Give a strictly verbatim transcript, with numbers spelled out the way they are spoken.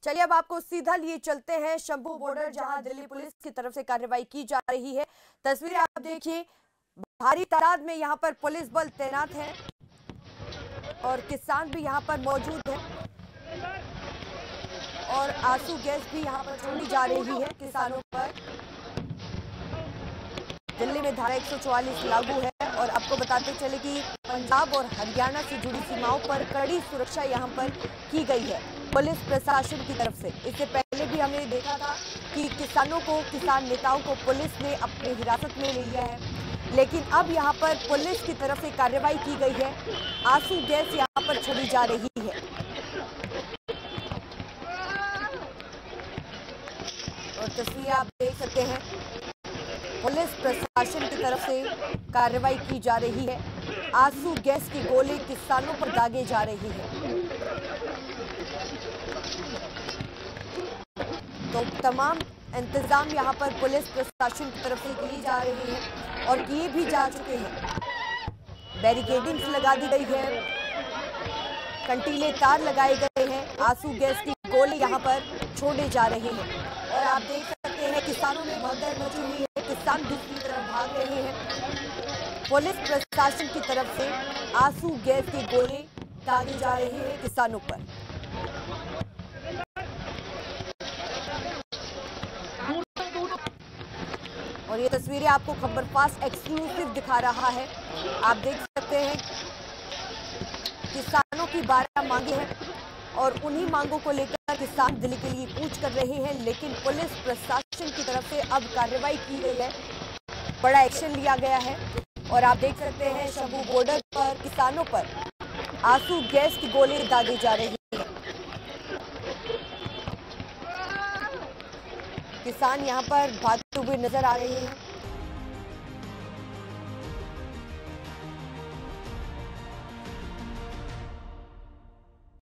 चलिए अब आपको सीधा लिए चलते हैं शंभू बॉर्डर, जहां दिल्ली पुलिस की तरफ से कार्रवाई की जा रही है। तस्वीरें आप देखिए, भारी तादाद में यहां पर पुलिस बल तैनात है और किसान भी यहां पर मौजूद है और आंसू गैस भी यहां पर छोड़ी जा रही है किसानों पर। दिल्ली में धारा एक सौ चौवालीस लागू है और आपको बताते चले कि पंजाब और हरियाणा से जुड़ी सीमाओं पर कड़ी सुरक्षा यहां पर की गई है पुलिस प्रशासन की तरफ से। इससे पहले भी हमने देखा था कि किसानों को, किसान नेताओं को पुलिस ने अपनी हिरासत में ले लिया है, लेकिन अब यहां पर पुलिस की तरफ से कार्रवाई की गई है। आंसू गैस यहां पर छोड़ी जा रही है और तस्वीरें आप देख सकते हैं, पुलिस प्रशासन की तरफ से कार्रवाई की जा रही है। आंसू गैस के गोले किसानों पर दागे जा रही है। तो तमाम इंतजाम यहां पर पुलिस प्रशासन की तरफ से किए जा रहे हैं और किए भी जा चुके हैं। बैरिकेडिंग्स लगा दी गई है, कंटीले तार लगाए गए हैं, आंसू गैस के गोले यहां पर छोड़े जा रहे हैं और आप देख सकते हैं किसानों में भगदड़ मची हुई है। किसान दूसरी तरफ भाग रहे हैं। पुलिस प्रशासन की तरफ से आंसू गैस के गोले दागे जा रहे हैं किसानों पर। और ये तस्वीरें आपको खबर फास्ट एक्सक्लूसिव दिखा रहा है। आप देख सकते हैं किसानों की बारह मांगे हैं और उन्हीं मांगों को लेकर किसान दिल्ली के लिए कूच कर रहे हैं, लेकिन पुलिस प्रशासन की तरफ से अब कार्रवाई की गई है, बड़ा एक्शन लिया गया है। और आप देख सकते हैं शंभू बॉर्डर पर किसानों पर आंसू गैस की गोले दागे जा रहे हैं। किसान यहां पर भागते हुए नजर आ रहे हैं।